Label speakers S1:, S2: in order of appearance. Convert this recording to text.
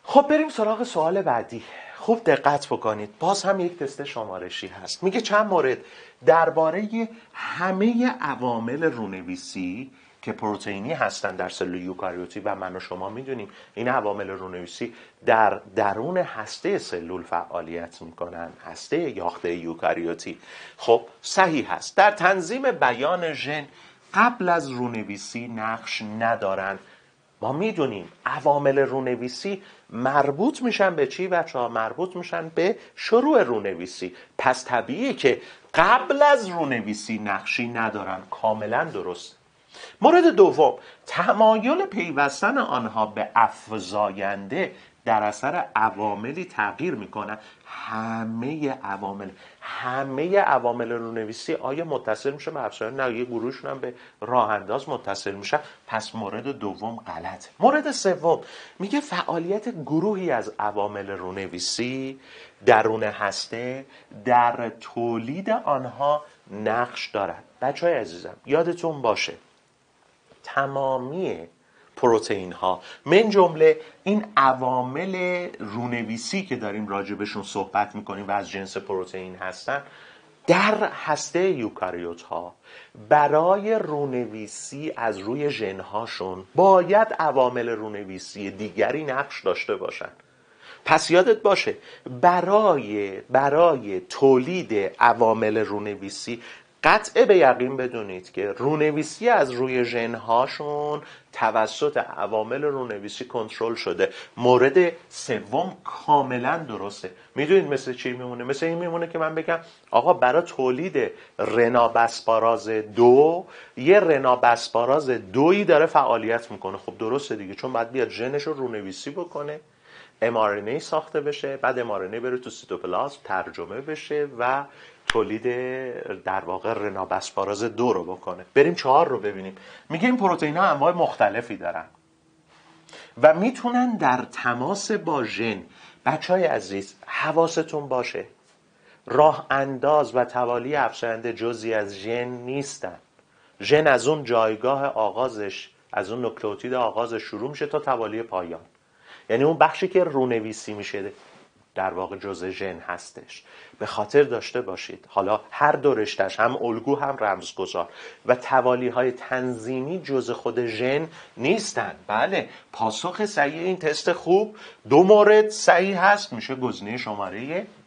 S1: خب بریم سراغ سوال بعدی. خوب دقت بکنید، باز هم یک تست شمارشی هست. میگه چند مورد درباره همه عوامل رونویسی که پروتئینی هستن در سلول یوکاریوتی و من و شما میدونیم این عوامل رونویسی در درون هسته سلول فعالیت میکنن، هسته یاخته یوکاریوتی. خب صحیح هست، در تنظیم بیان ژن قبل از رونویسی نقش ندارن. ما میدونیم عوامل رونویسی مربوط میشن به چی بچه ها؟ مربوط میشن به شروع رونویسی. پس طبیعیه که قبل از رونویسی نقشی ندارن. کاملا درست. مورد دوم، تمایل پیوستن آنها به افزاینده در اثر عواملی تغییر میکنن. همه عوامل رونویسی آیا متصل میشه به افزاینده؟ نه، یه گروهشون هم به راه انداز متصل میشن. پس مورد دوم غلط. مورد سوم میگه فعالیت گروهی از عوامل رونویسی درون هسته در تولید آنها نقش دارد. بچهای عزیزم یادتون باشه تمامی پروتئین ها من جمله این عوامل رونویسی که داریم راجبشون صحبت میکنیم و از جنس پروتئین هستن، در هسته یوکاریوت ها برای رونویسی از روی ژن هاشون باید عوامل رونویسی دیگری نقش داشته باشن. پس یادت باشه برای تولید عوامل رونویسی قطع به یقین بدونید که رونویسی از روی ژن‌هاشون توسط عوامل رونویسی کنترل شده. مورد سوم کاملا درسته. میدونید مثل چی میمونه؟ مثل این میمونه که من بگم آقا برای تولید رنابسپاراز 2 یه رنابسپاراز 2 داره فعالیت میکنه. خب درسته دیگه، چون باید بیاد ژنش رو رونویسی بکنه، mRNA ساخته بشه، بعد mRNA بره تو سیتوپلازم ترجمه بشه و تولید در واقع رنابسپاراز 2 رو بکنه. بریم 4 رو ببینیم. میگه این پروتئین ها انواع مختلفی دارن و میتونن در تماس با ژن. بچهای عزیز حواستون باشه راه انداز و توالی افزاینده جزئی از ژن نیستن. ژن از اون جایگاه آغازش، از اون نوکلئوتید آغازش شروع میشه تا توالی پایان. یعنی اون بخشی که رونویسی میشه در واقع جزء ژن هستش. به خاطر داشته باشید حالا هر دو رشته‌اش، هم الگو هم رمزگذار و توالی‌های تنظیمی جزء خود ژن نیستن. بله، پاسخ صحیح این تست خوب 2 مورد صحیح هست، میشه گزینه شماره